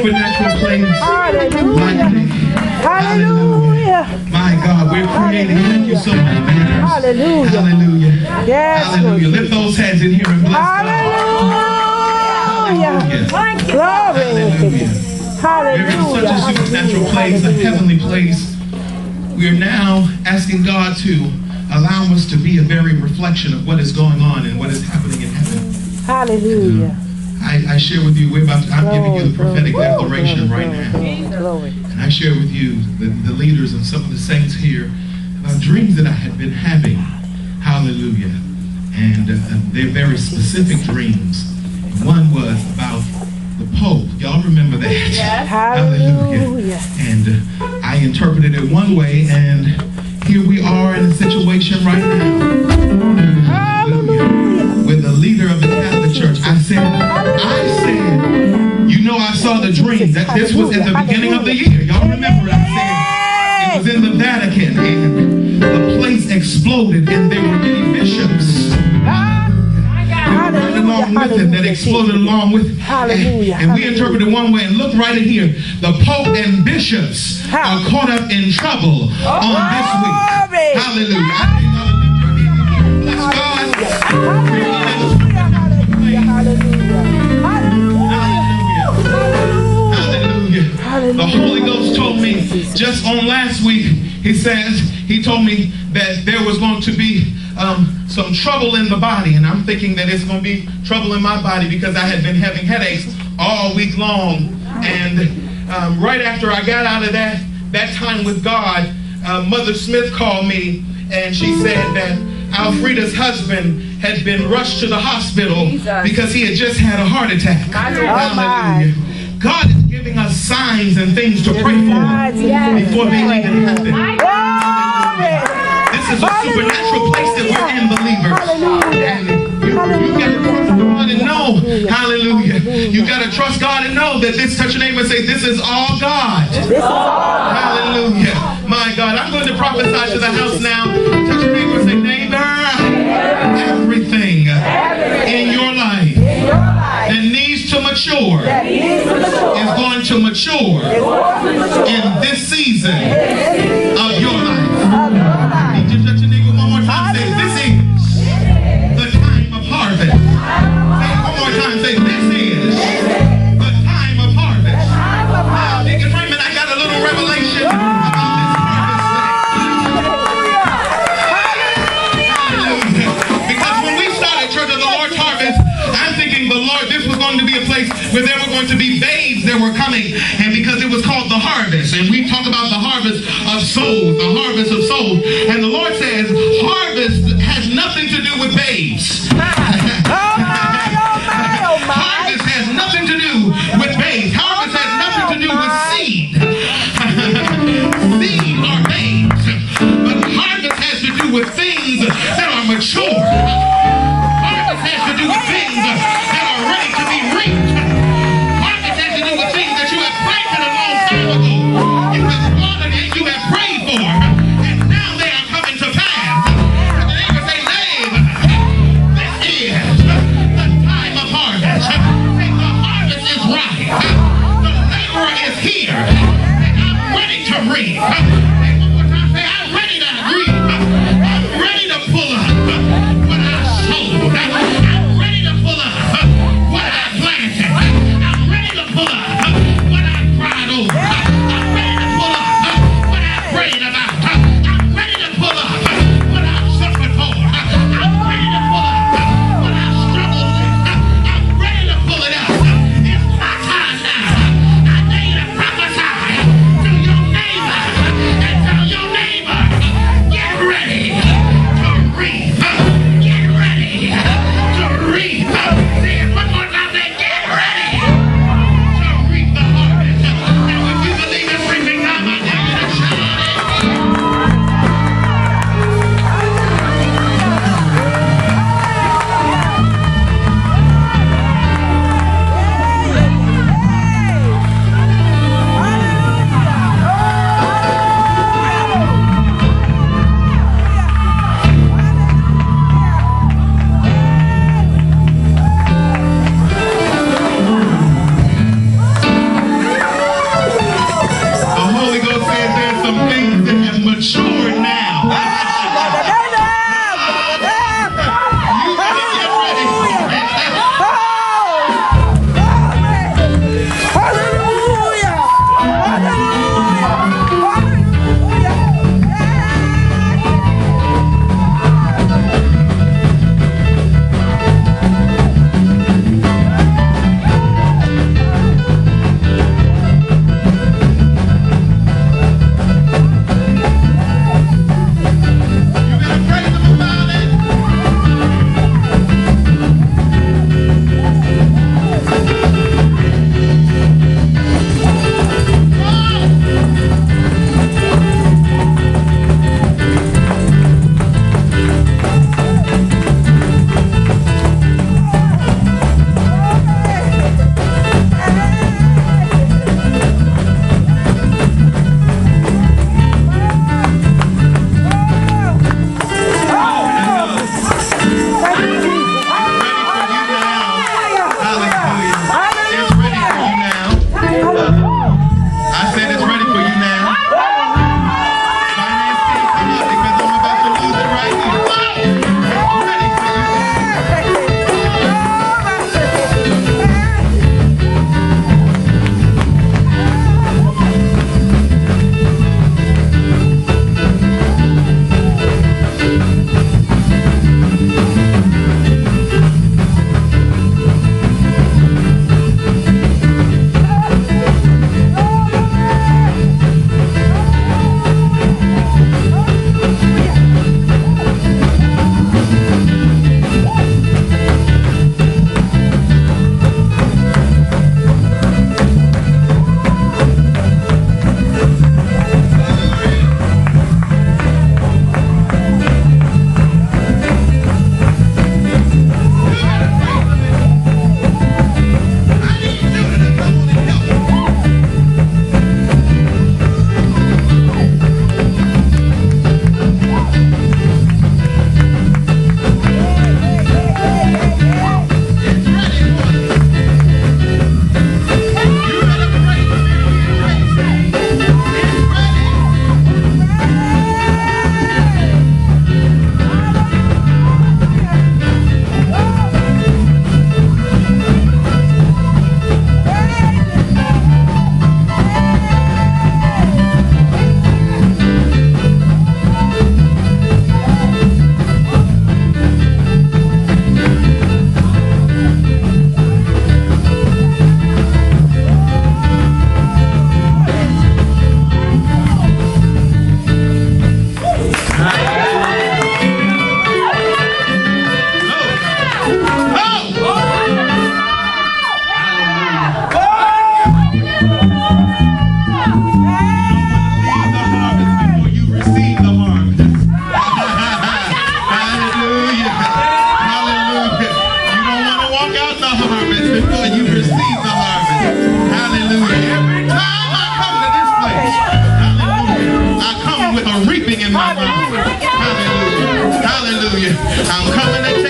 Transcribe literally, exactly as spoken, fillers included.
supernatural place. Hallelujah. Hallelujah. My God, we're creating. Thank you so much, man. Hallelujah. Hallelujah. Yes, Hallelujah. Lift those hands in here and bless God. Hallelujah. Glory. Hallelujah. We're in such a supernatural place, a heavenly place. We are now asking God to allow us to be a very reflection of what is going on and what is happening in heaven. Hallelujah. I, I share with you, we're about to, I'm Glory, giving you the prophetic glory, declaration glory, right now. Glory. And I share with you, the, the leaders and some of the saints here, about dreams that I had been having. Hallelujah. And uh, they're very specific dreams. One was about the Pope. Y'all remember that? Yes. Hallelujah. And uh, I interpreted it one way, and here we are in a situation right now. Hallelujah. With the leader of the Catholic Church. I said, I said, you know, I saw the dream that this was at the beginning of the year. Y'all remember it? I said it was in the Vatican, and the place exploded, and there were many bishops. Along with it, that exploded along with it. Hallelujah. And, and we interpreted one way, and look right in here. The Pope and bishops are caught up in trouble on this week. Hallelujah. Bless God. Hallelujah. Hallelujah. The Holy Ghost told me just on last week, he says, he told me that there was going to be um, some trouble in the body. And I'm thinking that it's going to be trouble in my body because I had been having headaches all week long. And um, right after I got out of that, that time with God, uh, Mother Smith called me and she said that Alfreda's husband had been rushed to the hospital Jesus. Because he had just had a heart attack. Hallelujah. God is giving us signs and things to pray for before they even happen. This is a supernatural place that we're in, believers. And you, you got to trust God and know, hallelujah. You got to trust God and know that this, touch your neighbor and say, this is all God. Hallelujah. My God, I'm going to prophesy to the house now. Touch your neighbor and say, neighbor, everything in your life that needs to mature is going to mature in this season of your life. Just touch your neighbor one more time. Say, this is the time of harvest. Say it one more time. Say, this is the time of harvest. Now, Deacon Raymond, I got a little revelation about this harvest thing. Because when we started Church of the Lord's Harvest, I'm thinking the Lord, this was going to be a place where there were going to be babes that were coming, and because it was called the harvest, and we talk about the harvest of souls, the harvest of souls, and the Lord says harvest has nothing to do with babes. Harvest has nothing to do with babes. Harvest has nothing to do with seed. Seed are babes, but harvest has to do with things that are mature. Harvest has to do with things that are ready to be reaped. Harvest has to do with things that you have planted a long time ago. You have watered and you have prayed for, and now they are coming to pass. And the neighbor say, Dave, this is the time of harvest. Say, the harvest is right. The laborer is here. And I'm ready to reap. Say one more time, say, I'm ready to reap. I'm ready to pull up what I sowed. I'm ready to pull up what I planted. I'm ready to pull up what I cried over. I'm ready to pull up what I prayed about. I'm ready to pull up what I've suffered for. I'm ready to pull up what I've struggled with. I'm ready to pull it up. It's my time now. I need to prophesy to your neighbor the harvest before you receive the harvest. Hallelujah. Every time I come to this place, hallelujah, I come with a reaping in my mouth. Hallelujah. Hallelujah. I'm coming to